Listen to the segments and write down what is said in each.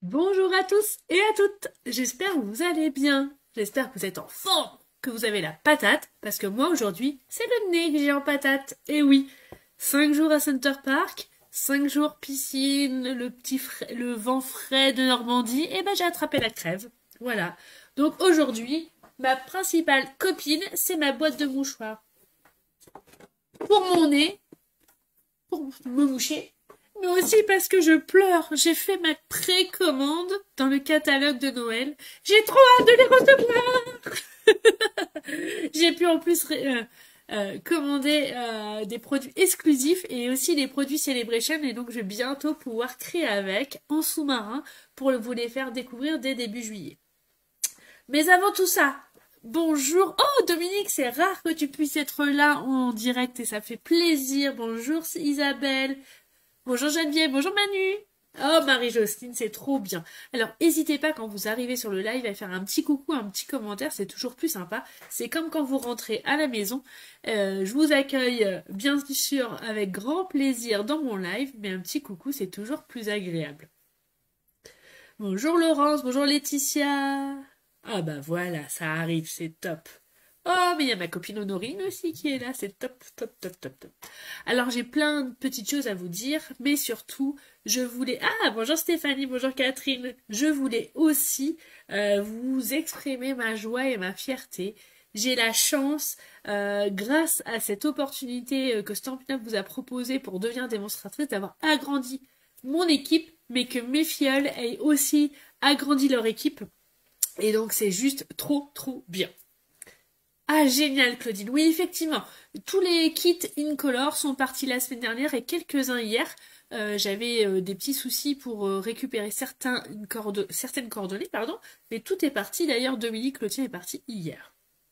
Bonjour à tous et à toutes, j'espère que vous allez bien, j'espère que vous êtes en forme, que vous avez la patate, parce que moi aujourd'hui, c'est le nez que j'ai en patate, et oui, 5 jours à Center Park, 5 jours piscine, le vent frais de Normandie, et ben j'ai attrapé la crève, voilà. Donc aujourd'hui, ma principale copine, c'est ma boîte de mouchoirs. Pour mon nez, pour me moucher, mais aussi parce que je pleure. J'ai fait ma précommande dans le catalogue de Noël. J'ai trop hâte de les recevoir. J'ai pu en plus commander des produits exclusifs et aussi des produits Celebration et donc je vais bientôt pouvoir créer avec en sous-marin pour vous les faire découvrir dès début juillet. Mais avant tout ça, bonjour. Oh Dominique, c'est rare que tu puisses être là en direct et ça fait plaisir. Bonjour Isabelle. Bonjour Geneviève, bonjour Manu. Oh Marie-Jocelyne, c'est trop bien. Alors n'hésitez pas quand vous arrivez sur le live à faire un petit coucou, un petit commentaire, c'est toujours plus sympa. C'est comme quand vous rentrez à la maison. Je vous accueille bien sûr avec grand plaisir dans mon live, mais un petit coucou c'est toujours plus agréable. Bonjour Laurence, bonjour Laetitia. Ah bah voilà, ça arrive, c'est top. Oh, mais il y a ma copine Honorine aussi qui est là, c'est top, top, top, top, top. Alors j'ai plein de petites choses à vous dire, mais surtout, je voulais... Ah, bonjour Stéphanie, bonjour Catherine. Je voulais aussi vous exprimer ma joie et ma fierté. J'ai la chance, grâce à cette opportunité que Stampin' Up vous a proposée pour devenir démonstratrice, d'avoir agrandi mon équipe, mais que mes filleuls aient aussi agrandi leur équipe. Et donc c'est juste trop, trop bien. Ah, génial, Claudine. Oui, effectivement. Tous les kits Incolor sont partis la semaine dernière et quelques-uns hier. J'avais des petits soucis pour récupérer certaines coordonnées, pardon. Mais tout est parti. D'ailleurs, Dominique, le tien est parti hier.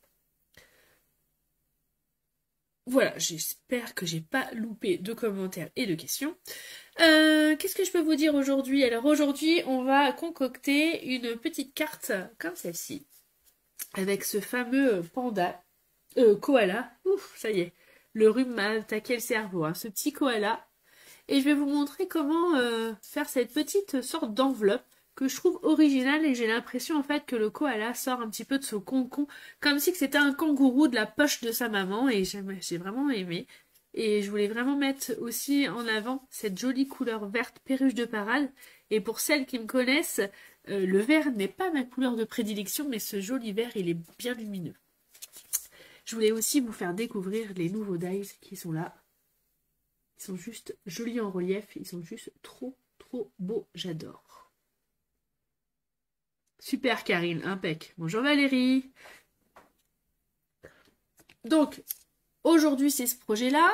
Voilà, j'espère que j'ai pas loupé de commentaires et de questions. Qu'est-ce que je peux vous dire aujourd'hui? Alors aujourd'hui, on va concocter une petite carte comme celle-ci, avec ce fameux panda, koala. Ouf, ça y est, le rhume m'a attaqué le cerveau, hein, ce petit koala. Et je vais vous montrer comment faire cette petite sorte d'enveloppe que je trouve originale et j'ai l'impression en fait que le koala sort un petit peu de ce concon, comme si c'était un kangourou de la poche de sa maman et j'ai vraiment aimé. Et je voulais vraiment mettre aussi en avant cette jolie couleur verte perruche de parade. Et pour celles qui me connaissent, le vert n'est pas ma couleur de prédilection, mais ce joli vert, il est bien lumineux. Je voulais aussi vous faire découvrir les nouveaux dies qui sont là. Ils sont juste jolis en relief, ils sont juste trop, trop beaux, j'adore. Super Karine, impec. Bonjour Valérie. Donc, aujourd'hui c'est ce projet-là.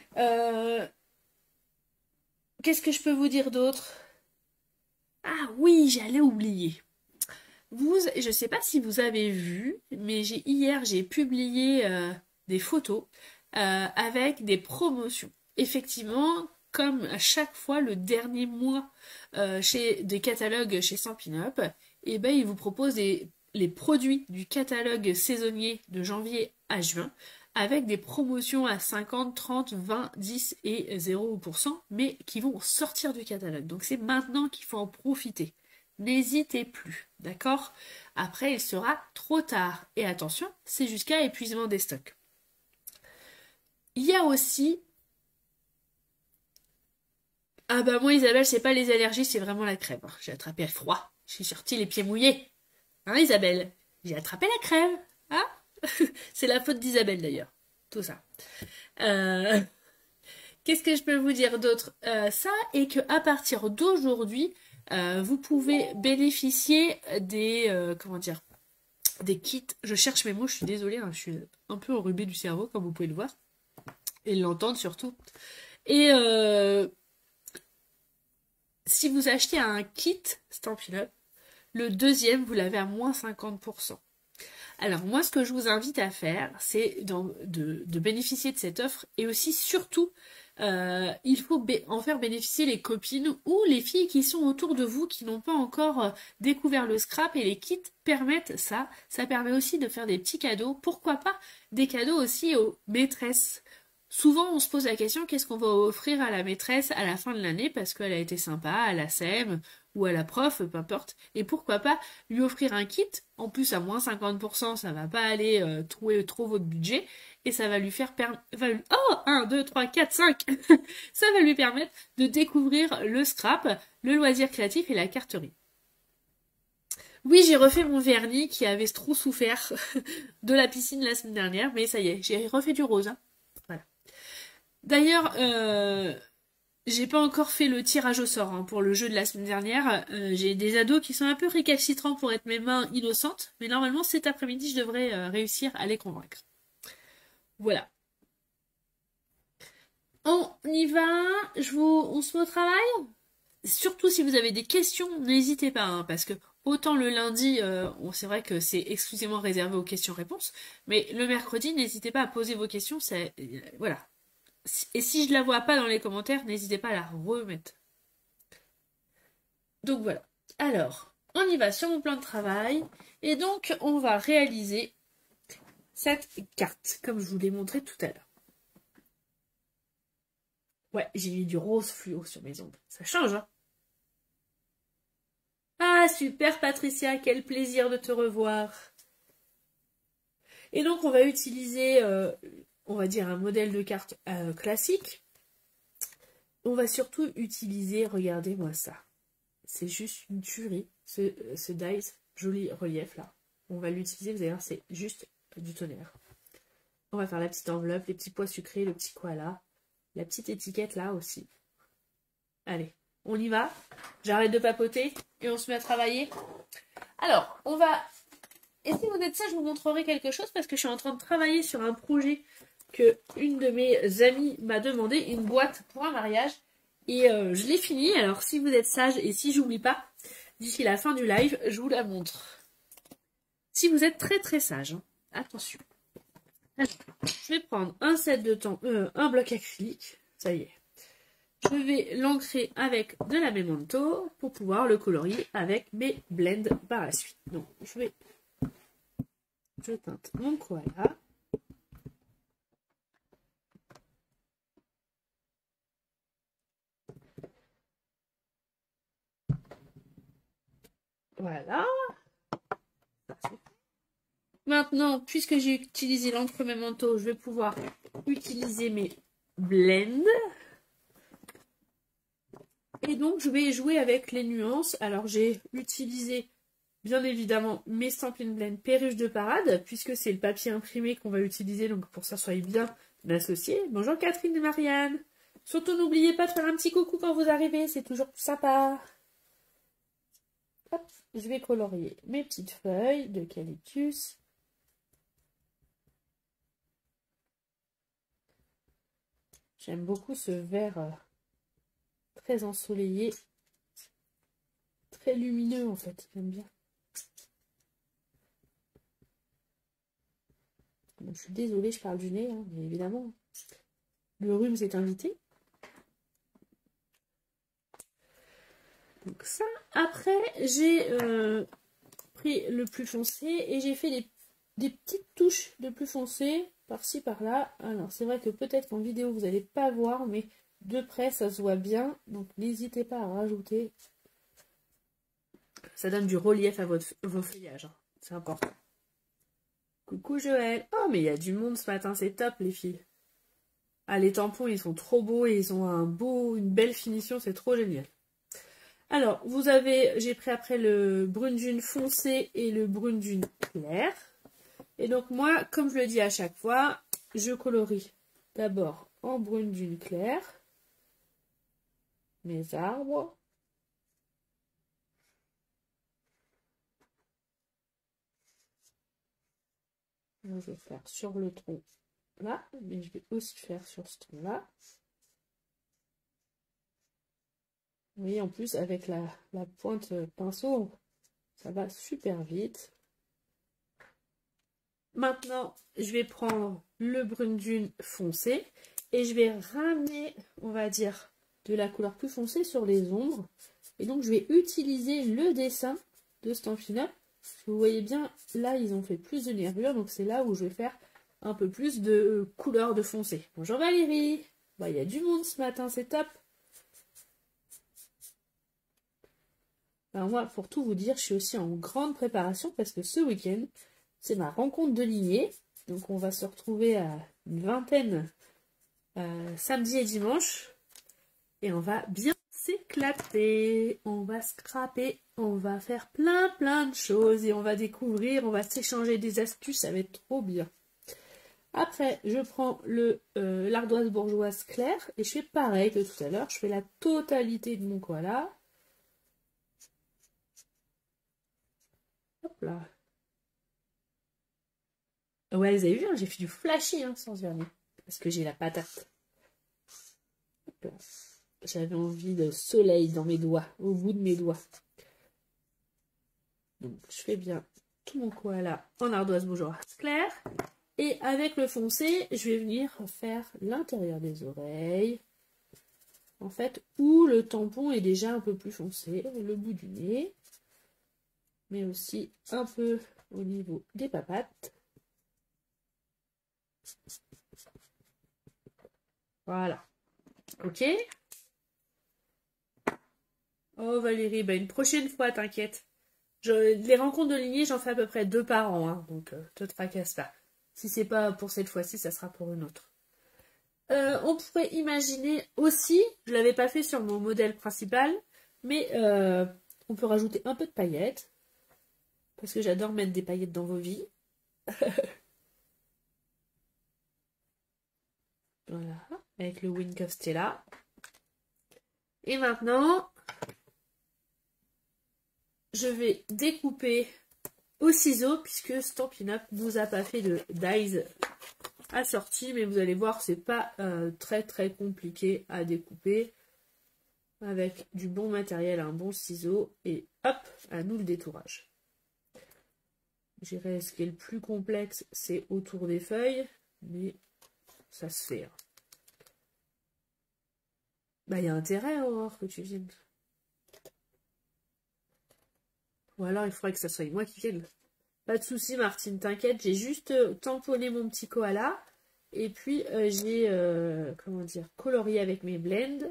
Qu'est-ce que je peux vous dire d'autre? Ah oui, j'allais oublier. Je ne sais pas si vous avez vu, mais hier j'ai publié des photos avec des promotions. Effectivement, comme à chaque fois le dernier mois chez des catalogues chez Stampin' Up, et ben ils vous proposent les produits du catalogue saisonnier de janvier à juin avec des promotions à 50, 30, 20, 10 et 0%, mais qui vont sortir du catalogue. Donc c'est maintenant qu'il faut en profiter. N'hésitez plus, d'accord? Après, il sera trop tard. Et attention, c'est jusqu'à épuisement des stocks. Il y a aussi... Ah bah moi, Isabelle, c'est pas les allergies, c'est vraiment la crève. J'ai attrapé le froid. J'ai sorti les pieds mouillés. Hein, Isabelle? J'ai attrapé la crève. Hein? C'est la faute d'Isabelle, d'ailleurs. Tout ça. Qu'est-ce que je peux vous dire d'autre? Ça, et que à partir d'aujourd'hui, vous pouvez bénéficier des comment dire, des kits. Je cherche mes mots, je suis désolée, hein, je suis un peu enrhumée du cerveau, comme vous pouvez le voir. Et l'entendre surtout. Et si vous achetez un kit Stampin' Up, le deuxième, vous l'avez à moins 50%. Alors moi, ce que je vous invite à faire, c'est de bénéficier de cette offre et aussi, surtout, il faut en faire bénéficier les copines ou les filles qui sont autour de vous qui n'ont pas encore découvert le scrap et les kits permettent ça. Ça permet aussi de faire des petits cadeaux. Pourquoi pas des cadeaux aussi aux maîtresses? Souvent, on se pose la question, qu'est-ce qu'on va offrir à la maîtresse à la fin de l'année parce qu'elle a été sympa, à la SEM, ou à la prof, peu importe. Et pourquoi pas lui offrir un kit, en plus à moins 50%, ça va pas aller trouver trop votre budget, et ça va lui faire oh 1, 2, 3, 4, 5 ça va lui permettre de découvrir le scrap, le loisir créatif et la carterie. Oui, j'ai refait mon vernis qui avait trop souffert de la piscine la semaine dernière, mais ça y est, j'ai refait du rose. Hein. Voilà. D'ailleurs, j'ai pas encore fait le tirage au sort hein, pour le jeu de la semaine dernière. J'ai des ados qui sont un peu récalcitrants pour être mes mains innocentes, mais normalement cet après-midi je devrais réussir à les convaincre. Voilà. On y va, on se met au travail. Surtout si vous avez des questions, n'hésitez pas, hein, parce que autant le lundi, c'est vrai que c'est exclusivement réservé aux questions-réponses, mais le mercredi, n'hésitez pas à poser vos questions, voilà. Et si je la vois pas dans les commentaires, n'hésitez pas à la remettre. Donc voilà. Alors, on y va sur mon plan de travail, et donc on va réaliser cette carte, comme je vous l'ai montré tout à l'heure. Ouais, j'ai mis du rose fluo sur mes ongles. Ça change, hein. Ah, super Patricia, quel plaisir de te revoir. Et donc, on va utiliser, on va dire, un modèle de carte classique. On va surtout utiliser, regardez-moi ça. C'est juste une tuerie, ce dice, joli relief là. On va l'utiliser, vous allez voir, c'est juste du tonnerre. On va faire la petite enveloppe, les petits pois sucrés, le petit koala, la petite étiquette là aussi. Allez, on y va. J'arrête de papoter et on se met à travailler. Alors, on va... Et si vous êtes ça, je vous montrerai quelque chose parce que je suis en train de travailler sur un projet que une de mes amies m'a demandé, une boîte pour un mariage. Et je l'ai fini. Alors, si vous êtes sage et si j'oublie pas, d'ici la fin du live, je vous la montre. Si vous êtes très très sage, hein, attention. Alors, je vais prendre un set de temps, un bloc acrylique. Ça y est. Je vais l'ancrer avec de la Memento pour pouvoir le colorier avec mes blends par la suite. Donc, je teinte mon koala. Voilà. Maintenant, puisque j'ai utilisé l'encre Memento, je vais pouvoir utiliser mes blends. Et donc, je vais jouer avec les nuances. Alors, j'ai utilisé, bien évidemment, mes Stampin' Blend Perruche de parade, puisque c'est le papier imprimé qu'on va utiliser. Donc, pour ça, soyez bien associés. Bonjour Catherine et Marianne. Surtout, n'oubliez pas de faire un petit coucou quand vous arrivez. C'est toujours sympa. Hop, je vais colorier mes petites feuilles d'eucalyptus. J'aime beaucoup ce vert très ensoleillé, très lumineux en fait, j'aime bien. Bon, je suis désolée, je parle du nez, hein, mais évidemment, le rhume s'est invité. Donc ça, après, j'ai pris le plus foncé et j'ai fait des petites touches de plus foncé par-ci, par-là. Alors, c'est vrai que peut-être qu'en vidéo, vous n'allez pas voir, mais de près, ça se voit bien. Donc, n'hésitez pas à rajouter. Ça donne du relief à vos feuillages. Hein. C'est important. Coucou Joël. Oh, mais il y a du monde ce matin. C'est top, les filles. Ah, les tampons, ils sont trop beaux et ils ont une belle finition. C'est trop génial. Alors, j'ai pris après le brune dune foncé et le brune dune clair. Et donc moi, comme je le dis à chaque fois, je colorie d'abord en brune dune clair mes arbres. Donc, je vais faire sur le tronc là, mais je vais aussi faire sur ce tronc là. Vous voyez, en plus, avec la pointe pinceau, ça va super vite. Maintenant, je vais prendre le brune dune foncé et je vais ramener, on va dire, de la couleur plus foncée sur les ombres. Et donc, je vais utiliser le dessin de Stampin' Up. Vous voyez bien, là, ils ont fait plus de nervures, donc c'est là où je vais faire un peu plus de couleur de foncé. Bonjour Valérie. Bah, il y a du monde ce matin, c'est top. Alors moi, pour tout vous dire, je suis aussi en grande préparation parce que ce week-end, c'est ma rencontre de lignée. Donc on va se retrouver à une vingtaine samedi et dimanche. Et on va bien s'éclater. On va scraper. On va faire plein de choses. Et on va découvrir, on va s'échanger des astuces. Ça va être trop bien. Après, je prends l'ardoise bourgeoise claire. Et je fais pareil que tout à l'heure. Je fais la totalité de mon koala. Hop là. Ouais, vous avez vu, hein, j'ai fait du flashy hein, sans vernis. Parce que j'ai la patate. Hop là. J'avais envie de soleil dans mes doigts, au bout de mes doigts. Donc, je fais bien tout mon koala en ardoise bourgeoise claire. Et avec le foncé, je vais venir faire l'intérieur des oreilles. En fait, où le tampon est déjà un peu plus foncé, le bout du nez. Mais aussi un peu au niveau des papates. Voilà. Ok. Oh Valérie, bah une prochaine fois, t'inquiète. Les rencontres de lignée, j'en fais à peu près 2 par an, hein, donc te tracasse pas. Si c'est pas pour cette fois-ci, ça sera pour une autre. On pourrait imaginer aussi, je l'avais pas fait sur mon modèle principal, mais on peut rajouter un peu de paillettes, parce que j'adore mettre des paillettes dans vos vies. Voilà, avec le Wink of Stella. Et maintenant, je vais découper au ciseau, puisque Stampin' Up nous a pas fait de dies assorti, mais vous allez voir, c'est pas très compliqué à découper. Avec du bon matériel, un bon ciseau, et hop, à nous le détourage. Je dirais, ce qui est le plus complexe, c'est autour des feuilles, mais ça se fait. Hein. Bah, il y a intérêt, Aurore, que tu viennes. Ou alors, il faudrait que ça soit moi qui vienne. Pas de souci, Martine, t'inquiète, j'ai juste tamponné mon petit koala, et puis j'ai, comment dire, colorié avec mes blends.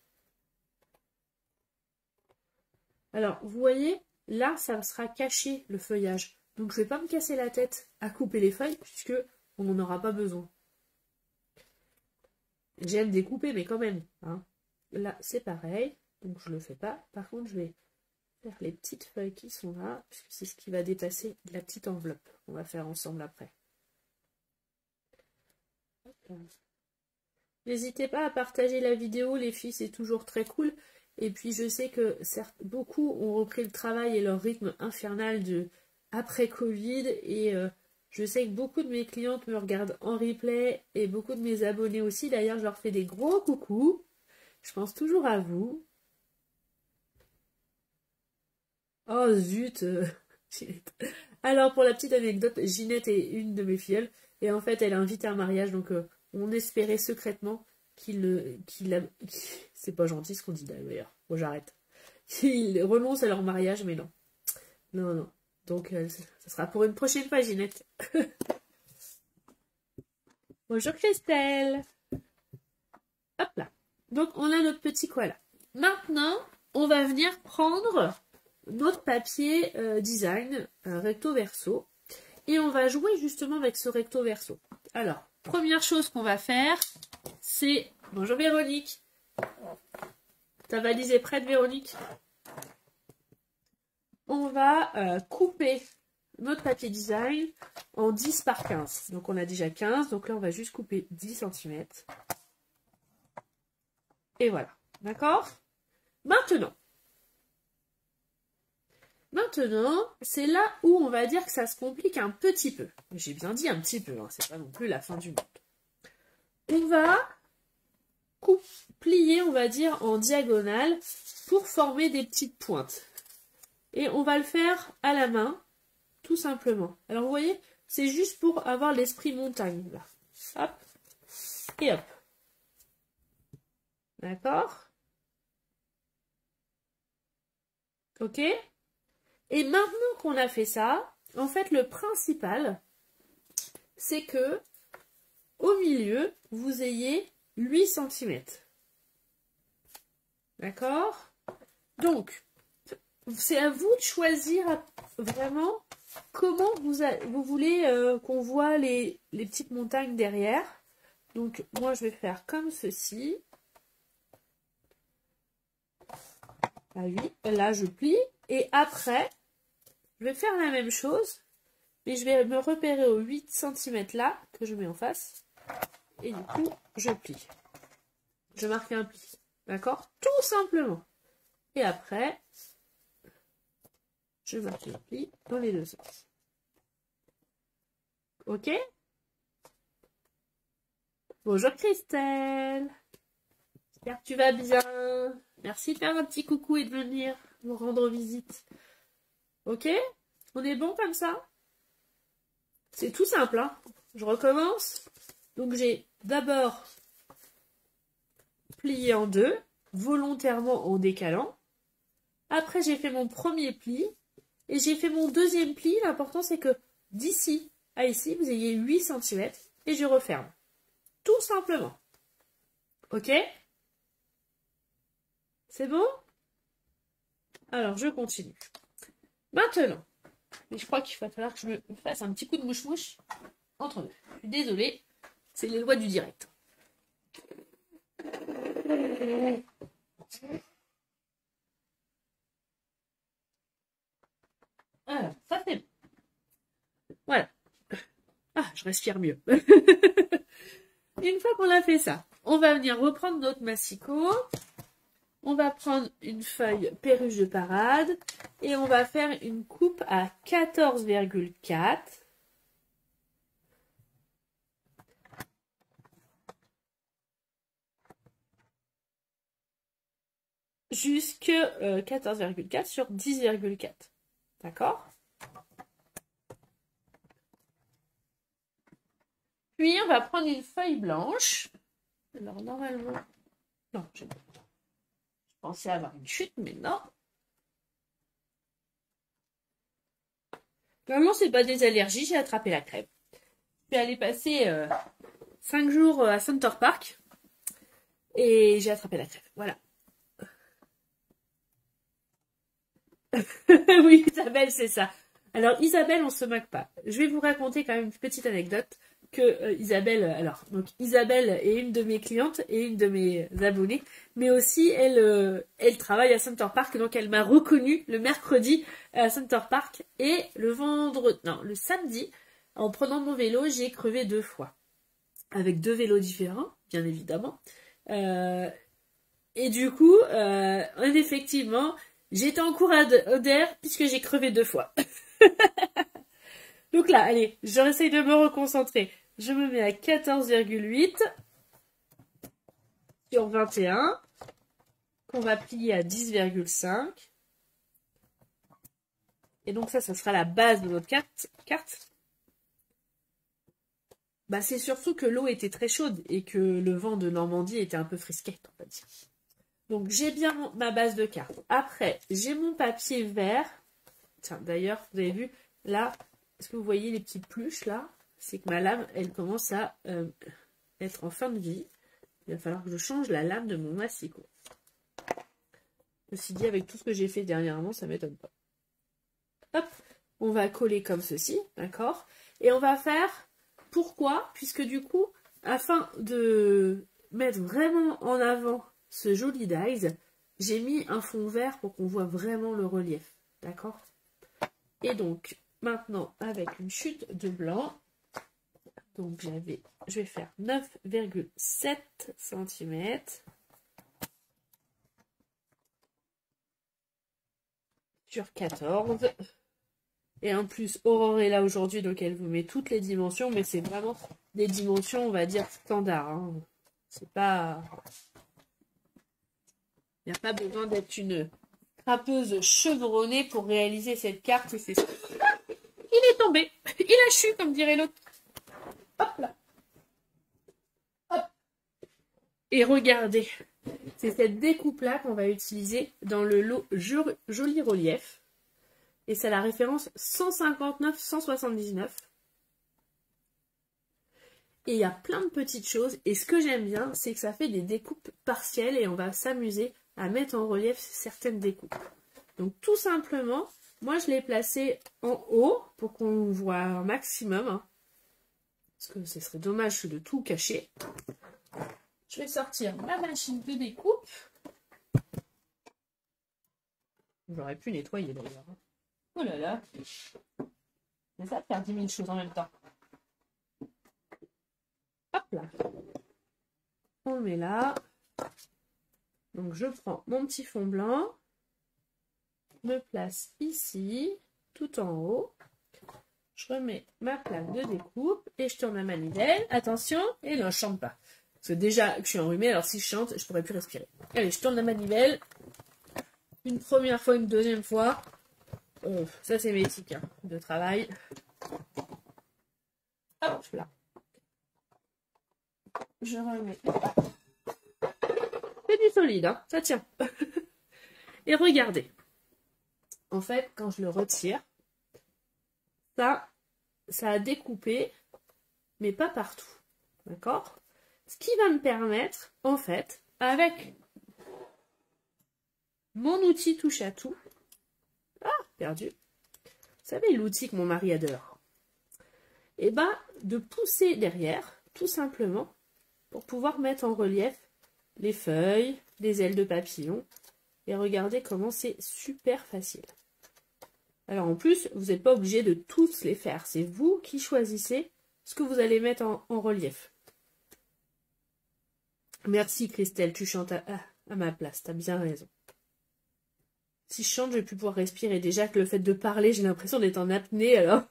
Alors, vous voyez, là, ça sera caché, le feuillage. Donc, je ne vais pas me casser la tête à couper les feuilles, puisque on n'en aura pas besoin. J'aime découper, mais quand même. Hein. Là, c'est pareil. Donc, je ne le fais pas. Par contre, je vais faire les petites feuilles qui sont là, puisque c'est ce qui va dépasser la petite enveloppe. On va faire ensemble après. N'hésitez pas à partager la vidéo, les filles, c'est toujours très cool. Et puis, je sais que beaucoup ont repris le travail et leur rythme infernal de après Covid. Et je sais que beaucoup de mes clientes me regardent en replay et beaucoup de mes abonnés aussi. D'ailleurs, je leur fais des gros coucous. Je pense toujours à vous. Oh zut Ginette. Alors, pour la petite anecdote, Ginette est une de mes filles. Et en fait, elle est invitée à un mariage. Donc, on espérait secrètement c'est pas gentil ce qu'on dit d'ailleurs. Bon, j'arrête. Qu'ils renoncent à leur mariage, mais non. Non. Donc, ça sera pour une prochaine fois, Ginette. Bonjour Christelle. Hop là. Donc, on a notre petit koala. Maintenant, on va venir prendre notre papier design recto verso. Et on va jouer justement avec ce recto verso. Alors, première chose qu'on va faire, c'est... Bonjour Véronique. Ta valise est prête, Véronique? On va couper notre papier design en 10 par 15. Donc on a déjà 15, donc là on va juste couper 10 cm. Et voilà, d'accord? Maintenant, c'est là où on va dire que ça se complique un petit peu. J'ai bien dit un petit peu, hein, c'est pas non plus la fin du monde. On va plier, on va dire, en diagonale pour former des petites pointes. Et on va le faire à la main, tout simplement. Alors, vous voyez, c'est juste pour avoir l'esprit montagne, là. Hop, et hop. D'accord? Ok? Et maintenant qu'on a fait ça, en fait, le principal, c'est que, au milieu, vous ayez 8 cm. D'accord? Donc, c'est à vous de choisir vraiment comment vous voulez qu'on voit les petites montagnes derrière. Donc, moi, je vais faire comme ceci. Ah oui, là, je plie. Et après, je vais faire la même chose. Mais je vais me repérer aux 8 cm là, que je mets en face. Et du coup, je plie. Je marque un pli. D'accord? Tout simplement. Et après, je marque le pli dans les deux sens. Ok? Bonjour Christelle. J'espère que tu vas bien. Merci de faire un petit coucou et de venir nous rendre visite. Ok? On est bon comme ça? C'est tout simple, hein? Je recommence. Donc j'ai d'abord plié en deux, volontairement en décalant. Après j'ai fait mon premier pli et j'ai fait mon deuxième pli. L'important c'est que d'ici à ici, vous ayez 8 cm et je referme. Tout simplement. Ok? C'est bon? Alors, je continue. Maintenant, mais je crois qu'il va falloir que je me fasse un petit coup de mouche-mouche entre deux. Je suis désolée, c'est les lois du direct. Alors, ça c'est bon. Voilà. Ah, je respire mieux. Une fois qu'on a fait ça, on va venir reprendre notre massicot. On va prendre une feuille perruche de parade et on va faire une coupe à 14,4. Jusque 14,4 sur 10,4. D'accord? Puis on va prendre une feuille blanche. Alors normalement... Non, je pensais avoir une chute, mais non. Normalement, c'est pas des allergies, j'ai attrapé la crève. Je suis allée passer 5 jours à Center Park et j'ai attrapé la crève. Voilà. Oui, Isabelle, c'est ça. Alors, Isabelle, on se moque pas. Je vais vous raconter quand même une petite anecdote que Isabelle, alors, donc Isabelle est une de mes clientes et une de mes abonnées, mais aussi elle travaille à Center Park, donc elle m'a reconnue le mercredi à Center Park et le samedi, en prenant mon vélo, j'ai crevé 2 fois. Avec 2 vélos différents, bien évidemment. Et du coup, effectivement, j'étais en cours d'air puisque j'ai crevé 2 fois. Donc là, allez, j'essaye de me reconcentrer. Je me mets à 14,8 sur 21, qu'on va plier à 10,5. Et donc ça sera la base de notre carte. Bah, c'est surtout que l'eau était très chaude et que le vent de Normandie était un peu frisquet, on va dire. Donc j'ai bien ma base de carte. Après, j'ai mon papier vert. Tiens, d'ailleurs, vous avez vu, là, est-ce que vous voyez les petites pluches, là? C'est que ma lame, elle commence à être en fin de vie. Il va falloir que je change la lame de mon massicot. Ceci dit, avec tout ce que j'ai fait dernièrement, ça ne m'étonne pas. Hop, on va coller comme ceci, d'accord? Et on va faire... Pourquoi? Puisque du coup, afin de mettre vraiment en avant ce joli dies, j'ai mis un fond vert pour qu'on voit vraiment le relief, d'accord? Et donc, maintenant, avec une chute de blanc, donc je vais faire 9,7 cm. Sur 14. Et en plus, Aurore est là aujourd'hui, donc elle vous met toutes les dimensions, mais c'est vraiment des dimensions, on va dire, standards. Hein. C'est pas... Il n'y a pas besoin d'être une trappeuse chevronnée pour réaliser cette carte. Il est tombé. Il a chu, comme dirait l'autre. Hop là. Hop. Et regardez, c'est cette découpe-là qu'on va utiliser dans le lot Joli Relief. Et c'est la référence 159-179. Et il y a plein de petites choses. Et ce que j'aime bien, c'est que ça fait des découpes partielles. Et on va s'amuser à mettre en relief certaines découpes. Donc tout simplement, moi je l'ai placé en haut pour qu'on voit un maximum. Hein, parce que ce serait dommage de tout cacher. Je vais sortir ma machine de découpe. J'aurais pu nettoyer d'ailleurs. Oh là là. C'est ça, faire 10 000 choses en même temps. Hop là. On le met là. Donc je prends mon petit fond blanc. Me place ici, tout en haut. Je remets ma plaque de découpe et je tourne la manivelle. Attention, et non, je chante pas. Parce que déjà que je suis enrhumée, alors si je chante, je pourrais plus respirer. Allez, je tourne la manivelle. Une première fois, une deuxième fois. Ça, c'est mes éthiques hein, de travail. Hop là. Je remets. C'est du solide, hein, ça tient. Et regardez. En fait, quand je le retire, ça a découpé, mais pas partout. D'accord? Ce qui va me permettre, en fait, avec mon outil touche à tout. Ah, perdu. Vous savez, l'outil que mon mari adore. Et ben, de pousser derrière, tout simplement, pour pouvoir mettre en relief les feuilles, les ailes de papillon. Et regardez comment c'est super facile. Alors en plus, vous n'êtes pas obligé de tous les faire. C'est vous qui choisissez ce que vous allez mettre en relief. Merci Christelle, tu chantes à ma place, t'as bien raison. Si je chante, je vais plus pouvoir respirer. Déjà que le fait de parler, j'ai l'impression d'être en apnée alors.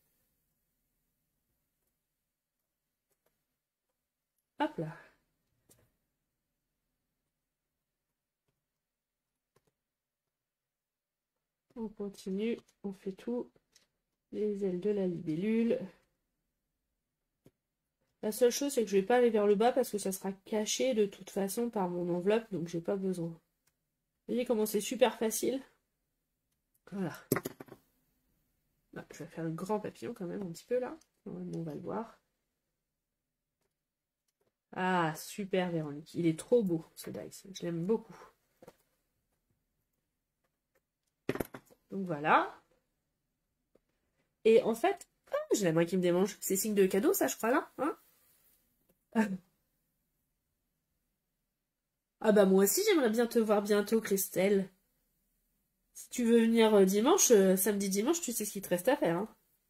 Hop là. On continue, on fait tout. Les ailes de la libellule. La seule chose, c'est que je ne vais pas aller vers le bas parce que ça sera caché de toute façon par mon enveloppe, donc j'ai pas besoin. Vous voyez comment c'est super facile? Voilà. Ah, je vais faire le grand papillon quand même un petit peu là. On va le voir. Ah, super Véronique. Il est trop beau ce dice. Je l'aime beaucoup. Donc voilà. Et en fait, j'ai la main qui me démange. C'est signe de cadeau ça, je crois là. Hein? Ah bah moi aussi j'aimerais bien te voir bientôt Christelle. Si tu veux venir dimanche, samedi dimanche, tu sais ce qu'il te reste à faire. Hein.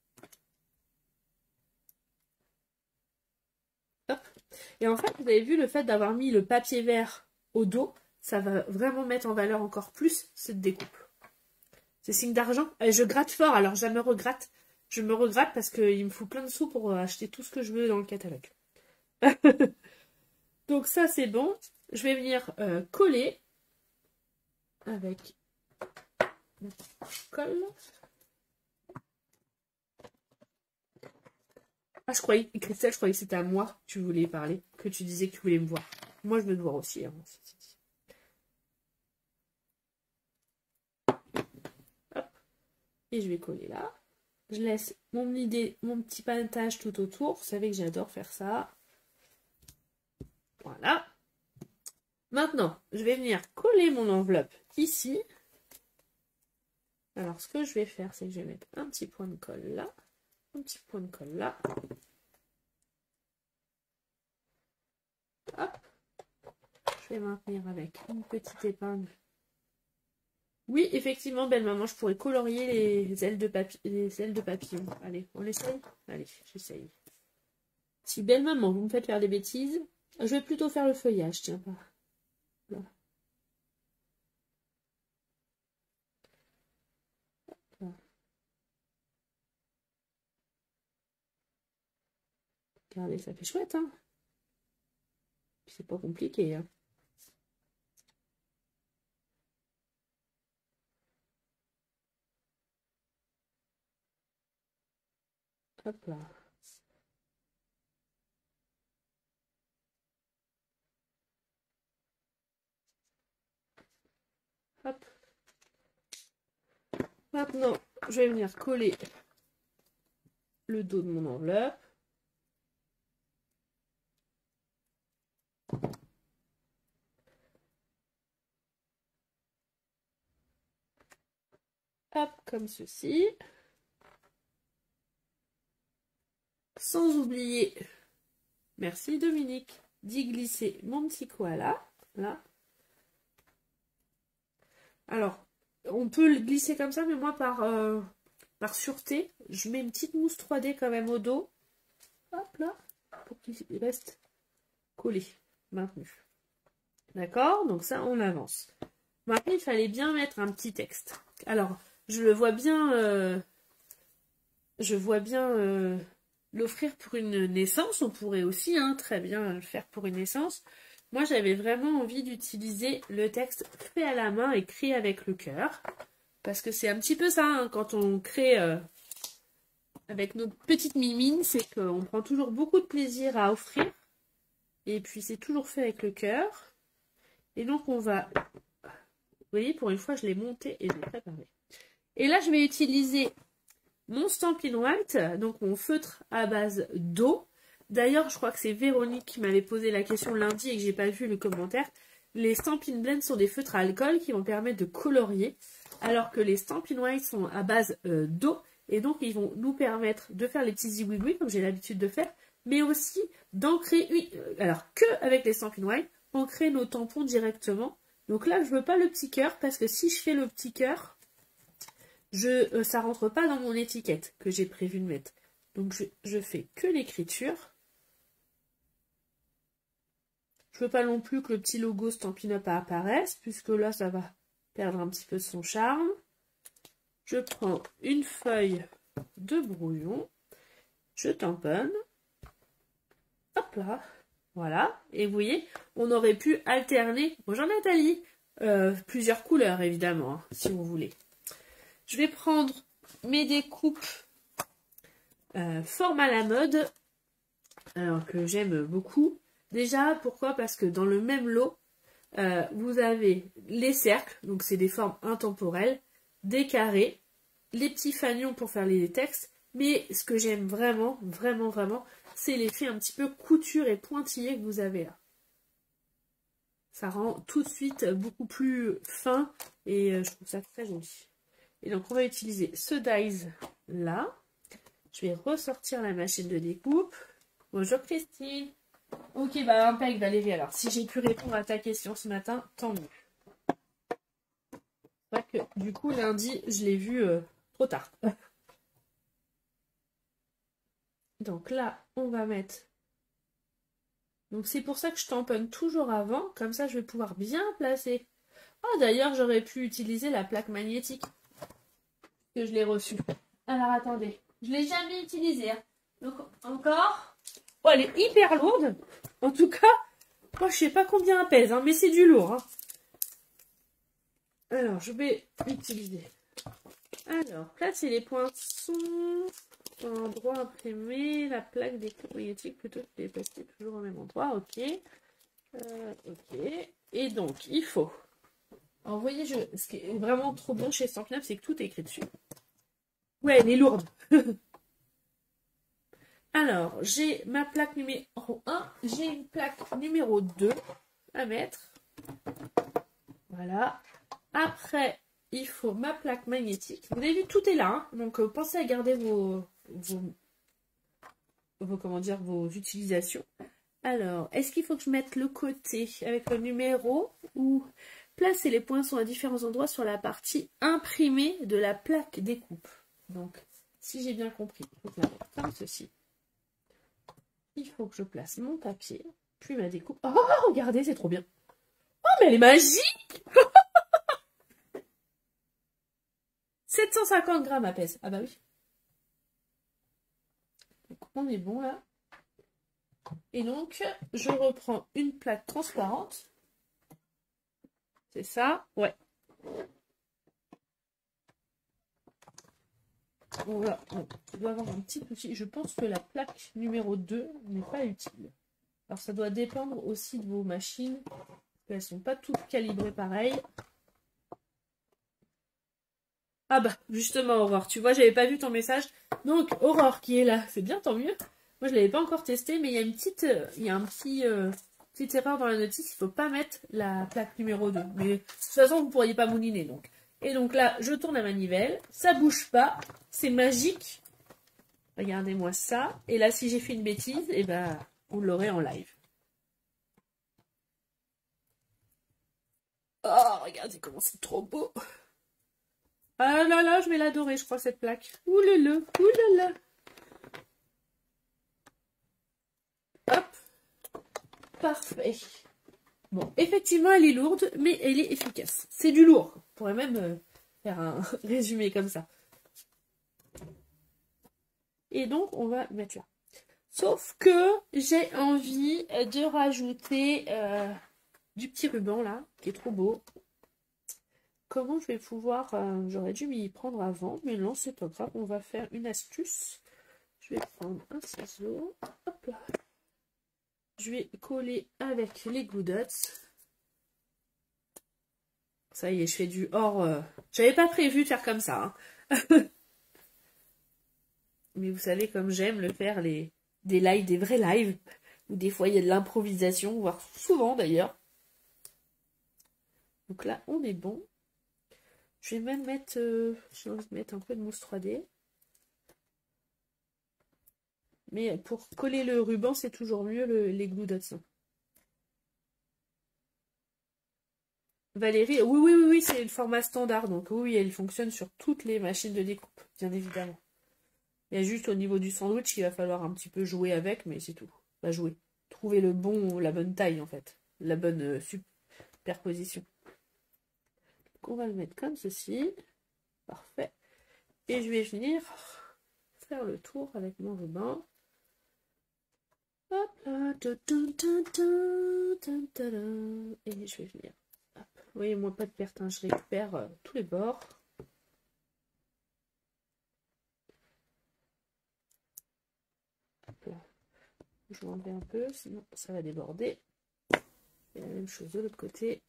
Hop. Et en fait, vous avez vu le fait d'avoir mis le papier vert au dos, ça va vraiment mettre en valeur encore plus cette découpe. C'est signe d'argent. Je gratte fort, alors je me regrette. Je me regrette parce qu'il me faut plein de sous pour acheter tout ce que je veux dans le catalogue. Donc ça c'est bon. Je vais venir coller avec ma colle. Ah, je croyais, Christelle, je croyais que c'était à moi que tu voulais parler, que tu disais que tu voulais me voir. Moi, je veux te voir aussi. Hein. Hop. Et je vais coller là. Je laisse mon petit pailletage tout autour. Vous savez que j'adore faire ça. Voilà. Maintenant, je vais venir coller mon enveloppe ici. Alors, ce que je vais faire, c'est que je vais mettre un petit point de colle là. Un petit point de colle là. Hop. Je vais maintenir avec une petite épingle. Oui, effectivement, belle maman, je pourrais colorier les ailes de papillon. Allez, on essaye? Allez, j'essaye. Si belle maman, vous me faites faire des bêtises, je vais plutôt faire le feuillage, tiens pas. Là. Là. Regardez, ça fait chouette, hein. Puis c'est pas compliqué, hein. Hop là. Hop. Maintenant, je vais venir coller le dos de mon enveloppe. Hop, comme ceci. Sans oublier, merci Dominique, d'y glisser mon petit koala. Là. Alors, on peut le glisser comme ça, mais moi, par sûreté, je mets une petite mousse 3D quand même au dos. Hop là, pour qu'il reste collé, maintenu. D'accord? Donc ça, on avance. Maintenant, il fallait bien mettre un petit texte. Alors, je le vois bien... l'offrir pour une naissance. On pourrait aussi très bien le faire pour une naissance. Moi, j'avais vraiment envie d'utiliser le texte fait à la main, écrit avec le cœur. Parce que c'est un petit peu ça, quand on crée avec nos petites mimines, c'est qu'on prend toujours beaucoup de plaisir à offrir. Et puis, c'est toujours fait avec le cœur. Et donc, on va... Vous voyez, pour une fois, je l'ai monté et je l'ai préparé. Et là, je vais utiliser mon Stampin' White, donc mon feutre à base d'eau. D'ailleurs, je crois que c'est Véronique qui m'avait posé la question lundi et que j'ai pas vu le commentaire. Les Stampin' Blend sont des feutres à alcool qui vont permettre de colorier, alors que les Stampin' White sont à base d'eau. Et donc, ils vont nous permettre de faire les petits zigouigouis, comme j'ai l'habitude de faire, mais aussi d'ancrer, alors que avec les Stampin' White, ancrer nos tampons directement. Donc là, je veux pas le petit cœur, parce que si je fais le petit cœur, ça rentre pas dans mon étiquette que j'ai prévu de mettre. Donc je fais que l'écriture. Je veux pas non plus que le petit logo Stampin' Up apparaisse, puisque là ça va perdre un petit peu de son charme. Je prends une feuille de brouillon, je tamponne. Hop là, voilà. Et vous voyez, on aurait pu alterner, bonjour Nathalie, plusieurs couleurs évidemment, hein, si vous voulez. Je vais prendre mes découpes forme à la mode, alors que j'aime beaucoup. Déjà, pourquoi? Parce que dans le même lot, vous avez les cercles, donc c'est des formes intemporelles, des carrés, les petits fanions pour faire les textes, mais ce que j'aime vraiment, vraiment, vraiment, c'est l'effet un petit peu couture et pointillé que vous avez là. Ça rend tout de suite beaucoup plus fin et je trouve ça très joli. Et donc, on va utiliser ce dies là. Je vais ressortir la machine de découpe. Bonjour Christine. Ok, bah impec Valérie. Alors, si j'ai pu répondre à ta question ce matin, tant mieux. C'est vrai que du coup, lundi, je l'ai vu trop tard. Donc là, on va mettre... Donc c'est pour ça que je tamponne toujours avant. Comme ça, je vais pouvoir bien placer. Oh, d'ailleurs, j'aurais pu utiliser la plaque magnétique. Que je l'ai reçue. Alors attendez, je l'ai jamais utilisée. Hein. Donc encore. Oh, elle est hyper lourde. En tout cas, moi je sais pas combien elle pèse, hein, mais c'est du lourd. Hein. Alors je vais utiliser. Alors, placer les poinçons en endroit imprimé, la plaque d'écran magnétique plutôt que les placer toujours au même endroit. Ok. Ok. Et donc il faut. Alors, vous voyez, ce qui est vraiment trop bon chez Stampin' Up, c'est que tout est écrit dessus. Ouais, elle est lourde. Alors, j'ai ma plaque numéro 1. J'ai une plaque numéro 2 à mettre. Voilà. Après, il faut ma plaque magnétique. Vous avez vu, tout est là. Hein, donc, pensez à garder vos utilisations. Alors, est-ce qu'il faut que je mette le côté avec le numéro ou placer les poinçons à différents endroits sur la partie imprimée de la plaque découpe? Donc, si j'ai bien compris, il faut que je la mette comme ceci. Il faut que je place mon papier, puis ma découpe. Oh, regardez, c'est trop bien. Oh, mais elle est magique. 750 grammes à pèse. Ah bah oui. Donc, on est bon là. Et donc, je reprends une plaque transparente. C'est ça? Ouais. On doit avoir un petit outil. Je pense que la plaque numéro 2 n'est pas utile. Alors, ça doit dépendre aussi de vos machines. Elles ne sont pas toutes calibrées pareil. Ah bah, justement, Aurore, tu vois, j'avais pas vu ton message. Donc, Aurore qui est là, c'est bien, tant mieux. Moi, je l'avais pas encore testé, mais il y a une petite, petite erreur dans la notice. Il faut pas mettre la plaque numéro 2. Mais de toute façon, vous pourriez pas mouliner, donc Et donc là, je tourne la manivelle, ça bouge pas, c'est magique. Regardez-moi ça. Et là, si j'ai fait une bêtise, eh ben, on l'aurait en live. Oh, regardez comment c'est trop beau. Ah là là, je vais l'adorer, je crois, cette plaque. Oulala, oulala. Hop. Parfait. Bon, effectivement, elle est lourde, mais elle est efficace. C'est du lourd. On pourrait même faire un résumé comme ça. Et donc, on va mettre là. Sauf que j'ai envie de rajouter du petit ruban, là, qui est trop beau. Comment je vais pouvoir... J'aurais dû m'y prendre avant, mais non, c'est pas grave. On va faire une astuce. Je vais prendre un ciseau. Hop là. Je vais coller avec les Glue Dots. Ça y est, je fais du hors... J'avais pas prévu de faire comme ça. Hein. Mais vous savez, comme j'aime le faire, des lives, des vrais lives, où des fois il y a de l'improvisation, voire souvent d'ailleurs. Donc là, on est bon. Je vais même mettre... j'ai envie de mettre un peu de mousse 3D. Mais pour coller le ruban, c'est toujours mieux les Glue Dots. Valérie, oui, c'est le format standard. Donc oui, elle fonctionne sur toutes les machines de découpe, bien évidemment. Il y a juste au niveau du sandwich qu'il va falloir un petit peu jouer avec, mais c'est tout. Pas jouer. Trouver la bonne taille en fait. La bonne superposition. Donc on va le mettre comme ceci. Parfait. Et je vais venir faire le tour avec mon ruban. Hop là. Et je vais venir. Hop. Vous voyez, moi pas de perte, hein. Je récupère tous les bords. Hop là. Je vais enlever un peu, sinon ça va déborder. Et la même chose de l'autre côté.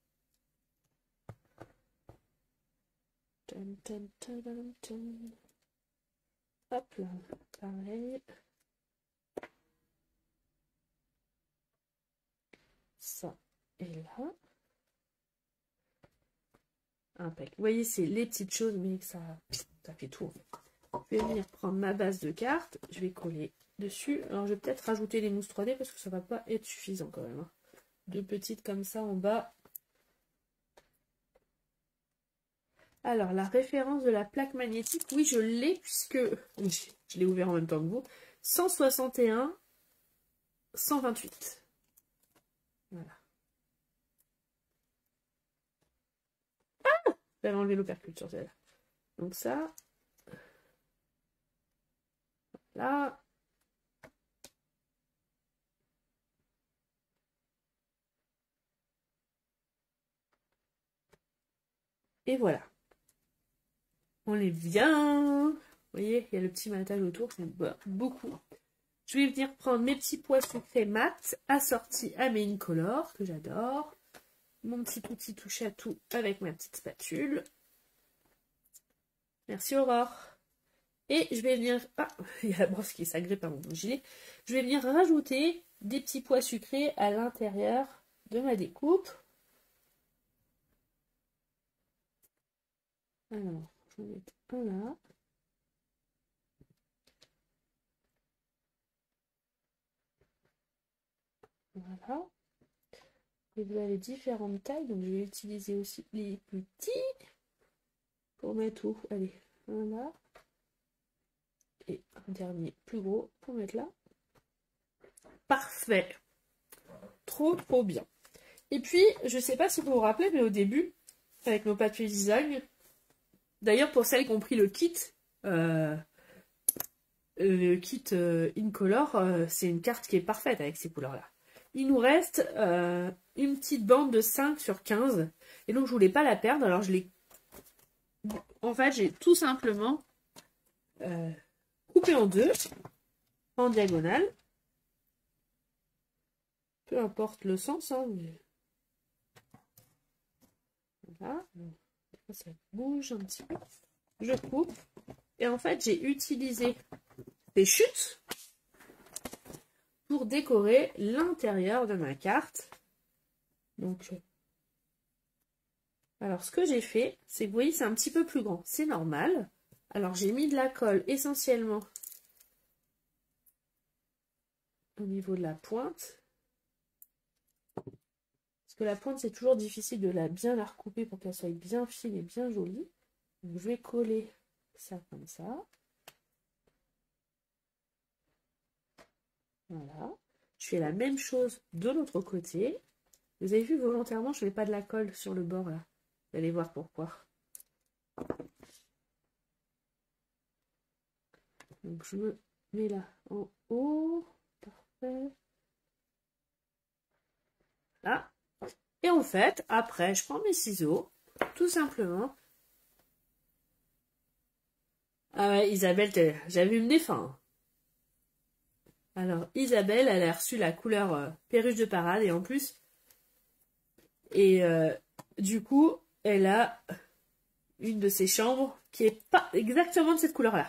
Hop là, pareil. Ça et là. Impec. Vous voyez, c'est les petites choses, mais ça fait tout. Je vais venir prendre ma base de cartes. Je vais coller dessus. Alors, je vais peut-être rajouter les mousses 3D parce que ça va pas être suffisant quand même. Hein. Deux petites comme ça en bas. Alors, la référence de la plaque magnétique, oui, je l'ai puisque je l'ai ouvert en même temps que vous. 161, 128. Voilà. Ah, j'avais enlevé l'opercule sur celle-là. Donc ça. Là. Et voilà. On est bien. Vous voyez, il y a le petit matage autour, c'est beaucoup. Je vais venir prendre mes petits pois sucrés mat assortis à mes incolores, que j'adore. Mon petit outil touche à tout avec ma petite spatule. Merci Aurore. Et je vais venir... Ah, il y a la brosse qui s'agrippe à mon gilet. Je vais venir rajouter des petits pois sucrés à l'intérieur de ma découpe. Alors, je vais mettre un là. Voilà. Et vous avez différentes tailles, donc je vais utiliser aussi les plus petits pour mettre où? Allez, un là. Et un dernier plus gros pour mettre là. Parfait. Trop bien. Et puis, je sais pas si vous vous rappelez, mais au début, avec nos papiers design, d'ailleurs pour celles qui ont pris le kit Incolor, c'est une carte qui est parfaite avec ces couleurs-là. Il nous reste une petite bande de 5 sur 15. Et donc, je voulais pas la perdre. Alors, je l'ai... En fait, j'ai tout simplement coupé en deux, en diagonale. Peu importe le sens. Hein, mais... Voilà. Ça bouge un petit peu. Je coupe. Et en fait, j'ai utilisé des chutes pour décorer l'intérieur de ma carte. Donc, Alors, ce que j'ai fait, c'est que vous voyez, c'est un petit peu plus grand. C'est normal. Alors, j'ai mis de la colle essentiellement au niveau de la pointe. Parce que la pointe, c'est toujours difficile de bien la recouper pour qu'elle soit bien fine et bien jolie. Donc, je vais coller ça comme ça. Voilà. Je fais la même chose de l'autre côté. Vous avez vu, volontairement, je ne mets pas de la colle sur le bord, là. Vous allez voir pourquoi. Donc, je me mets là en haut. Parfait. Là. Et en fait, après, je prends mes ciseaux, tout simplement. Ah ouais, Isabelle, j'avais eu le nez fin. Alors, Isabelle, elle a reçu la couleur perruche de parade, et en plus, du coup, elle a une de ses chambres qui est pas exactement de cette couleur-là.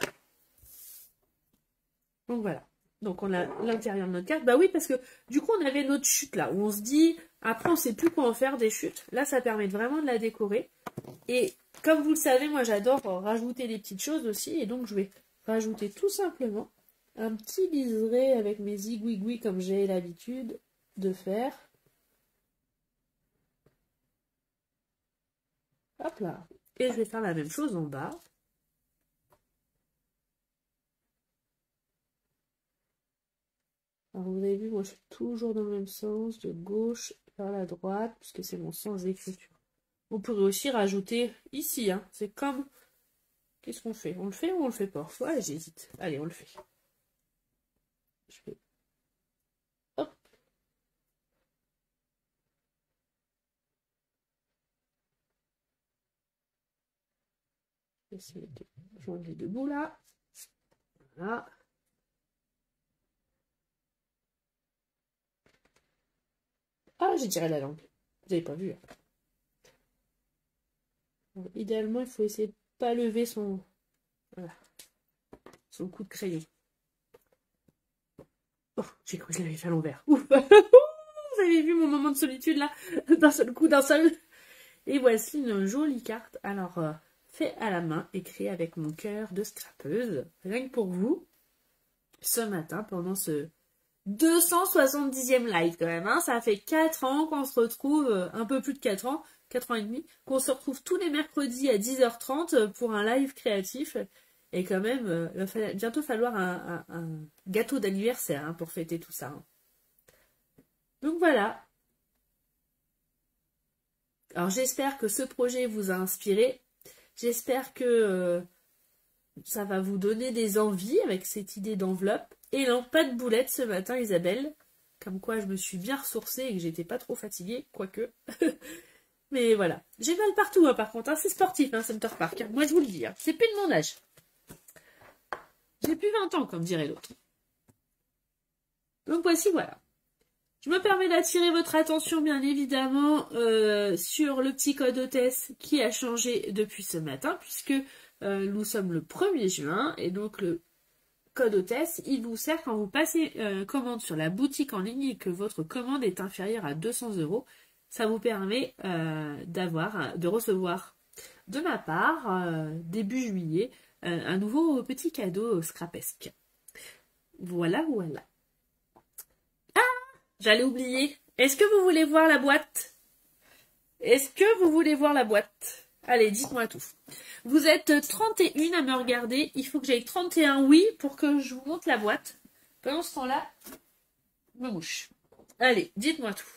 Donc voilà. Donc on a l'intérieur de notre carte. Bah oui, parce que du coup, on avait notre chute là, où on se dit, après, on sait plus quoi en faire des chutes. Là, ça permet vraiment de la décorer. Et comme vous le savez, moi, j'adore rajouter des petites choses aussi. Et donc, je vais rajouter tout simplement un petit liseré avec mes zigouigouis comme j'ai l'habitude de faire. Hop là. Et je vais faire la même chose en bas. Alors vous avez vu, moi je suis toujours dans le même sens, de gauche vers la droite, puisque c'est mon sens d'écriture. On pourrait aussi rajouter ici, hein. C'est comme... Qu'est-ce qu'on fait? On le fait ou on le fait pas? Ouais, j'hésite. Allez, on le fait. Je fais... Hop. Essayer de joindre les deux bouts là. Voilà. Ah, j'ai tiré la langue. Vous n'avez pas vu. Hein. Alors, idéalement, il faut essayer de pas lever son... Voilà. Son coup de crayon. Oh, j'ai cru que je l'avais fait à l'envers. Ouf. Vous avez vu mon moment de solitude là? D'un seul coup, d'un seul... Et voici une jolie carte. Alors, fait à la main, écrit avec mon cœur de scrapeuse. Rien que pour vous, ce matin, pendant ce 270e live quand même. Hein, ça fait 4 ans qu'on se retrouve, un peu plus de 4 ans, 4 ans et demi, qu'on se retrouve tous les mercredis à 10h30 pour un live créatif. Et quand même, il va bientôt falloir un gâteau d'anniversaire hein, pour fêter tout ça. Hein. Donc voilà. Alors j'espère que ce projet vous a inspiré. J'espère que ça va vous donner des envies avec cette idée d'enveloppe. Et non, pas de boulettes ce matin, Isabelle. Comme quoi je me suis bien ressourcée et que j'étais pas trop fatiguée, quoique. Mais voilà. J'ai mal partout, hein, par contre. Hein. C'est sportif, hein, Center Park. Hein. Moi, je vous le dis. Hein. C'est plus de mon âge. J'ai plus 20 ans, comme dirait l'autre. Donc voici, voilà. Je me permets d'attirer votre attention, bien évidemment, sur le petit code hôtesse qui a changé depuis ce matin, puisque nous sommes le 1er juin, et donc le code hôtesse, il vous sert quand vous passez commande sur la boutique en ligne et que votre commande est inférieure à 200 €. Ça vous permet de recevoir de ma part, début juillet, un nouveau petit cadeau scrapesque. Voilà, voilà. J'allais oublier. Est-ce que vous voulez voir la boîte? Est-ce que vous voulez voir la boîte? Allez, dites-moi tout. Vous êtes 31 à me regarder. Il faut que j'aille 31 oui pour que je vous montre la boîte. Pendant ce temps-là, je me mouche. Allez, dites-moi tout.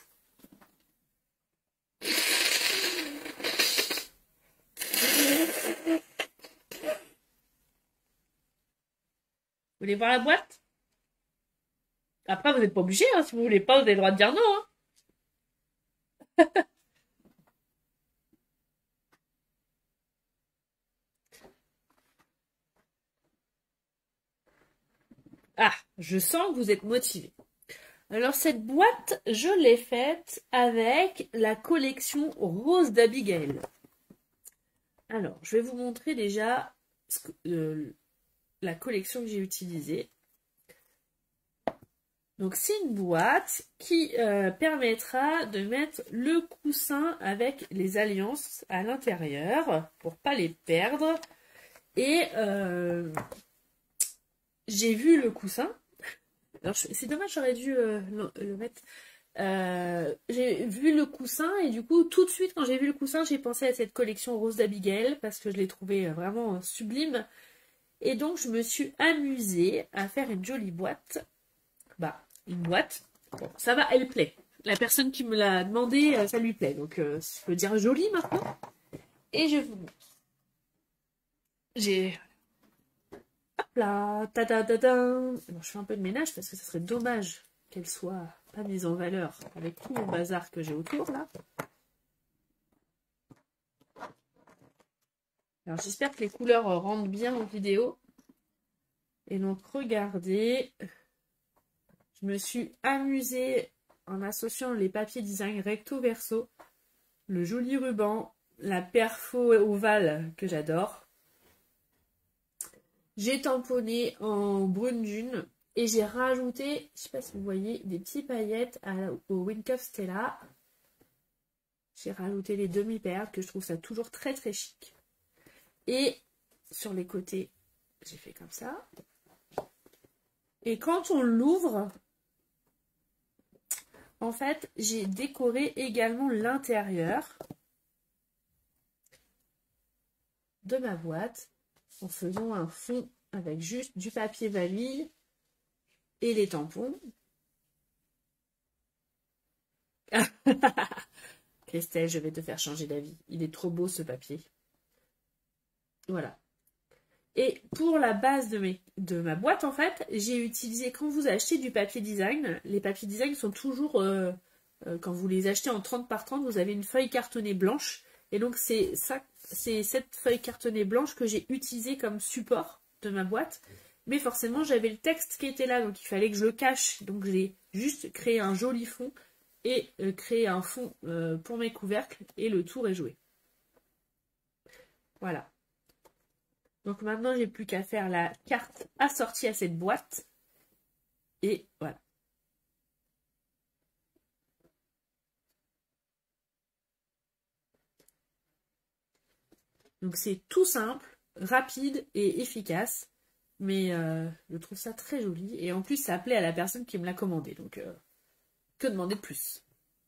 Vous voulez voir la boîte? Après, vous n'êtes pas obligé. Hein. Si vous voulez pas, vous avez le droit de dire non. Hein. Ah, je sens que vous êtes motivé. Alors cette boîte, je l'ai faite avec la collection Rose d'Abigail. Alors, je vais vous montrer déjà la collection que j'ai utilisée. Donc c'est une boîte qui permettra de mettre le coussin avec les alliances à l'intérieur pour pas les perdre. Et j'ai vu le coussin. C'est dommage, j'aurais dû le mettre. J'ai vu le coussin et du coup tout de suite quand j'ai vu le coussin j'ai pensé à cette collection Rose d'Abigail parce que je l'ai trouvé vraiment sublime. Et donc je me suis amusée à faire une jolie boîte. Bah, une boîte. Bon, ça va, elle plaît. La personne qui me l'a demandé, ça lui plaît. Donc, je peux dire jolie maintenant. Et je vous montre. J'ai... Hop là, ta-da-da-da. Alors, je fais un peu de ménage parce que ça serait dommage qu'elle soit pas mise en valeur avec tout mon bazar que j'ai autour, là. Alors, j'espère que les couleurs rendent bien en vidéo. Et donc, regardez... Je me suis amusée en associant les papiers design recto verso, le joli ruban, la perfo ovale que j'adore. J'ai tamponné en brune dune et j'ai rajouté, je sais pas si vous voyez, des petits paillettes au Windcuff Stella. J'ai rajouté les demi-perles que je trouve ça toujours très très chic. Et sur les côtés, j'ai fait comme ça. Et quand on l'ouvre, en fait, j'ai décoré également l'intérieur de ma boîte en faisant un fond avec juste du papier vanille et les tampons. Christelle, je vais te faire changer d'avis. Il est trop beau ce papier. Voilà. Et pour la base de ma boîte, en fait, j'ai utilisé, quand vous achetez du papier design, les papiers design sont toujours, quand vous les achetez en 30 par 30, vous avez une feuille cartonnée blanche. Et donc, c'est cette feuille cartonnée blanche que j'ai utilisée comme support de ma boîte. Mais forcément, j'avais le texte qui était là, donc il fallait que je le cache. Donc, j'ai juste créé un joli fond et créé un fond pour mes couvercles. Et le tour est joué. Voilà. Donc maintenant, j'ai plus qu'à faire la carte assortie à cette boîte. Et voilà. Donc c'est tout simple, rapide et efficace. Mais je trouve ça très joli. Et en plus, ça plaît à la personne qui me l'a commandé. Donc, que demander de plus?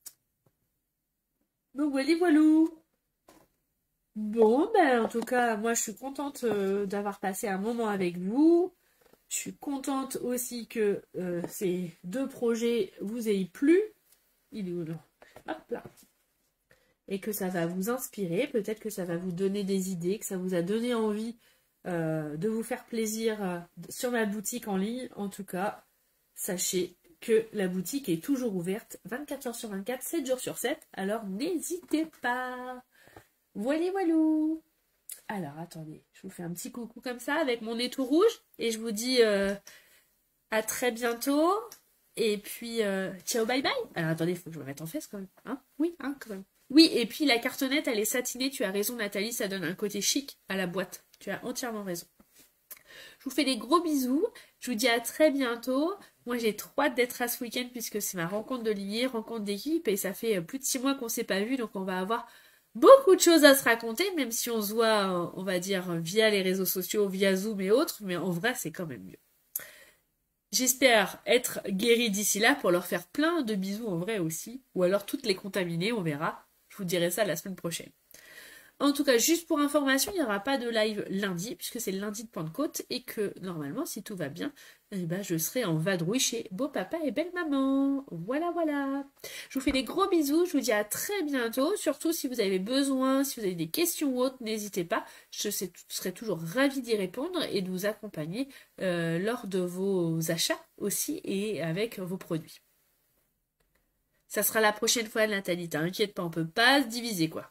Donc voilà, voilou. Bon, ben en tout cas, moi je suis contente d'avoir passé un moment avec vous. Je suis contente aussi que ces deux projets vous aient plu. Il est où là? Hop là. Et que ça va vous inspirer. Peut-être que ça va vous donner des idées, que ça vous a donné envie de vous faire plaisir sur ma boutique en ligne. En tout cas, sachez que la boutique est toujours ouverte 24 heures sur 24, 7 jours sur 7. Alors n'hésitez pas. Voilà, voilou. Alors, attendez, je vous fais un petit coucou comme ça avec mon nez tout rouge. Et je vous dis à très bientôt. Et puis, ciao, bye bye. Alors, attendez, il faut que je me mette en fesse quand même. Hein? Oui, hein, quand même. Oui, et puis la cartonnette, elle est satinée. Tu as raison, Nathalie, ça donne un côté chic à la boîte. Tu as entièrement raison. Je vous fais des gros bisous. Je vous dis à très bientôt. Moi, j'ai trop hâte d'être à ce week-end puisque c'est ma rencontre d'Olivier, rencontre d'équipe. Et ça fait plus de 6 mois qu'on ne s'est pas vu. Donc, on va avoir beaucoup de choses à se raconter, même si on se voit, on va dire, via les réseaux sociaux, via Zoom et autres, mais en vrai, c'est quand même mieux. J'espère être guérie d'ici là pour leur faire plein de bisous en vrai aussi, ou alors toutes les contaminer, on verra. Je vous dirai ça la semaine prochaine. En tout cas, juste pour information, il n'y aura pas de live lundi, puisque c'est le lundi de Pentecôte, et que normalement, si tout va bien, eh ben, je serai en vadrouille chez beau papa et belle maman. Voilà, voilà. Je vous fais des gros bisous, je vous dis à très bientôt. Surtout si vous avez besoin, si vous avez des questions ou autres, n'hésitez pas. Je serai toujours ravie d'y répondre et de vous accompagner lors de vos achats aussi et avec vos produits. Ça sera la prochaine fois, Nathalie, t'inquiète pas, on peut pas se diviser, quoi.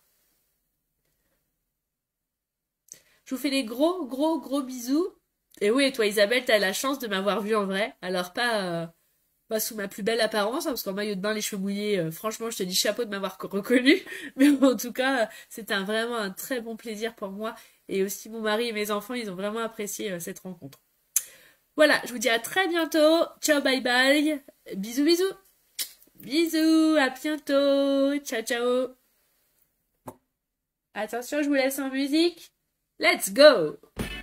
Je vous fais des gros bisous. Et oui, toi Isabelle, t'as la chance de m'avoir vue en vrai. Alors pas sous ma plus belle apparence, hein, parce qu'en maillot de bain, les cheveux mouillés, franchement, je te dis chapeau de m'avoir reconnu. Mais en tout cas, c'était vraiment un très bon plaisir pour moi. Et aussi mon mari et mes enfants, ils ont vraiment apprécié cette rencontre. Voilà, je vous dis à très bientôt. Ciao, bye bye. Bisous, bisous. Bisous, à bientôt. Ciao, ciao. Attention, je vous laisse en musique. Let's go!